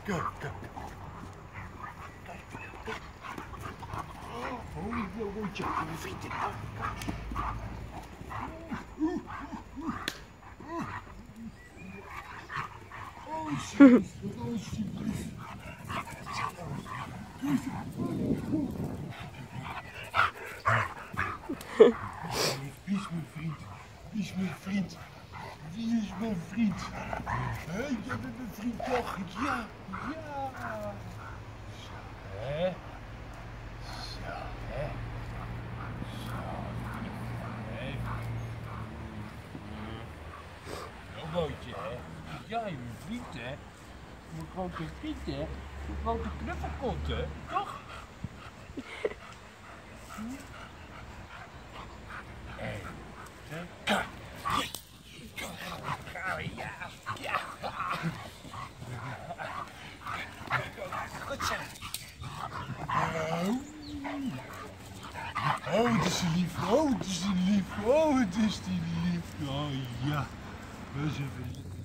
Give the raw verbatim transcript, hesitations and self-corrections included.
Kijk, kijk. Oh, ik wil een rondje. Mijn vrienden. Oh, alsjeblieft. Alsjeblieft. Wie is mijn vriend? Wie is mijn vriend? Wie is mijn vriend? Hé, jij bent mijn vriend toch? Ja, ja. Zo, hè? Zo, hè? Zo, hè? Een bootje, hè? Ja, je bent vriend, hè? Mijn grote vriend, hè? Mijn grote knuffelkont, hè? Toch? Hé, kijk. Ja, ja. Goed zo. Oh, het is een lief. Oh, het is een lief. Oh, het is die lief. Oh ja. We zijn verliefd.